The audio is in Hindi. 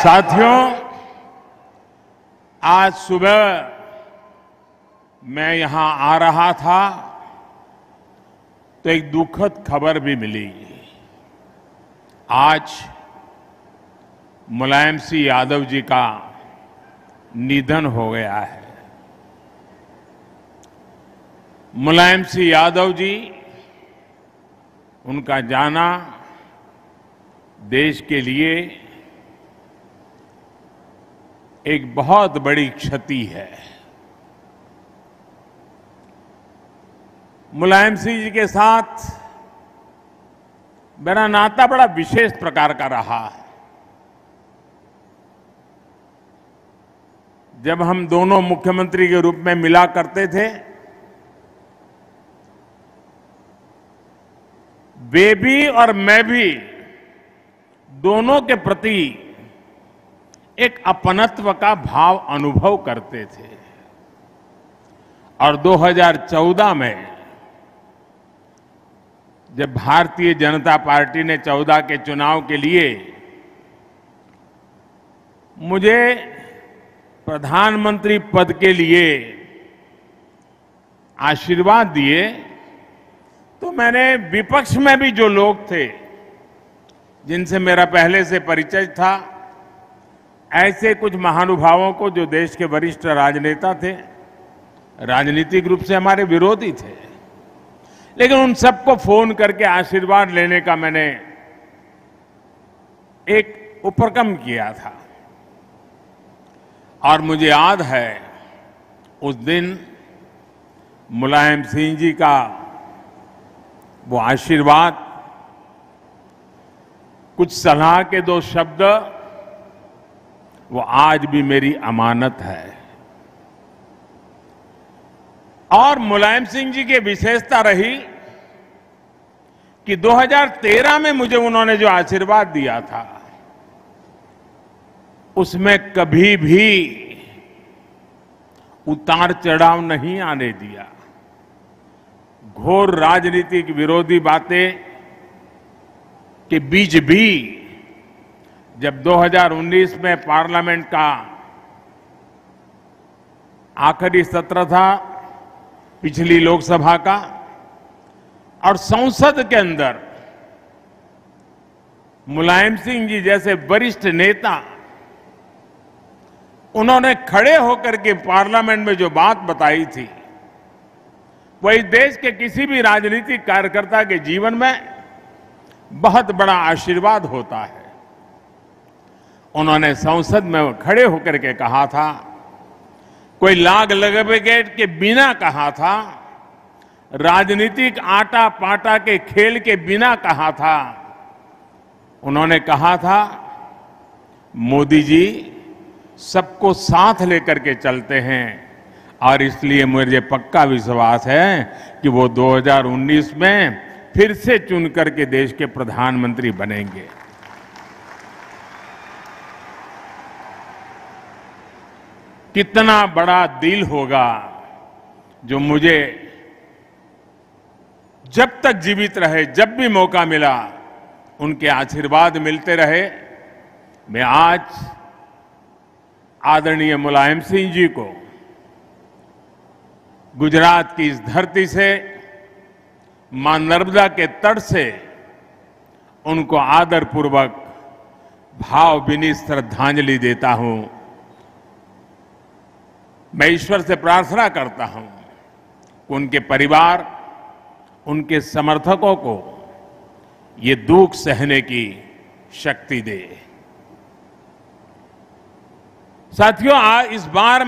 साथियों, आज सुबह मैं यहां आ रहा था तो एक दुखद खबर भी मिली। आज मुलायम सिंह यादव जी का निधन हो गया है। मुलायम सिंह यादव जी, उनका जाना देश के लिए एक बहुत बड़ी क्षति है। मुलायम सिंह जी के साथ मेरा नाता बड़ा विशेष प्रकार का रहा है। जब हम दोनों मुख्यमंत्री के रूप में मिला करते थे, वे भी और मैं भी दोनों के प्रति एक अपनत्व का भाव अनुभव करते थे। और 2014 में जब भारतीय जनता पार्टी ने 14 के चुनाव के लिए मुझे प्रधानमंत्री पद के लिए आशीर्वाद दिए, तो मैंने विपक्ष में भी जो लोग थे जिनसे मेरा पहले से परिचय था, ऐसे कुछ महानुभावों को जो देश के वरिष्ठ राजनेता थे, राजनीतिक रूप से हमारे विरोधी थे, लेकिन उन सबको फोन करके आशीर्वाद लेने का मैंने एक उपक्रम किया था। और मुझे याद है उस दिन मुलायम सिंह जी का वो आशीर्वाद, कुछ सलाह के 2 शब्द, वो आज भी मेरी अमानत है। और मुलायम सिंह जी की विशेषता रही कि 2013 में मुझे उन्होंने जो आशीर्वाद दिया था, उसमें कभी भी उतार चढ़ाव नहीं आने दिया। घोर राजनीतिक विरोधी बातें के बीच भी जब 2019 में पार्लियामेंट का आखिरी सत्र था, पिछली लोकसभा का, और संसद के अंदर मुलायम सिंह जी जैसे वरिष्ठ नेता, उन्होंने खड़े होकर के पार्लियामेंट में जो बात बताई थी, वही देश के किसी भी राजनीतिक कार्यकर्ता के जीवन में बहुत बड़ा आशीर्वाद होता है। उन्होंने संसद में खड़े होकर के कहा था, कोई लाग लगावेट के बिना कहा था, राजनीतिक आटा पाटा के खेल के बिना कहा था। उन्होंने कहा था, मोदी जी सबको साथ लेकर के चलते हैं, और इसलिए मुझे पक्का विश्वास है कि वो 2019 में फिर से चुन करके देश के प्रधानमंत्री बनेंगे। कितना बड़ा दिल होगा जो मुझे जब तक जीवित रहे, जब भी मौका मिला, उनके आशीर्वाद मिलते रहे। मैं आज आदरणीय मुलायम सिंह जी को गुजरात की इस धरती से, मां नर्मदा के तट से, उनको आदरपूर्वक भावभीनी श्रद्धांजलि देता हूं। मैं ईश्वर से प्रार्थना करता हूं कि उनके परिवार, उनके समर्थकों को ये दुख सहने की शक्ति दे। साथियों, इस बार